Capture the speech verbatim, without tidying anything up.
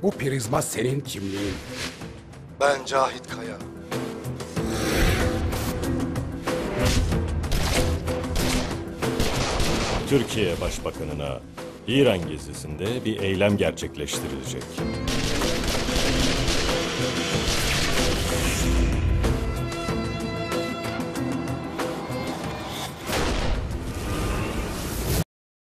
Bu prizma senin kimliğin. Ben Cahit Kaya. Türkiye Başbakanı'na İran gezisinde bir eylem gerçekleştirilecek.